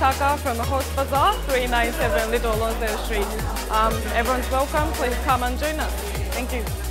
Taka from the host Bazaar, 397 Little Lonsdale Street. Everyone's welcome, please come and join us. Thank you.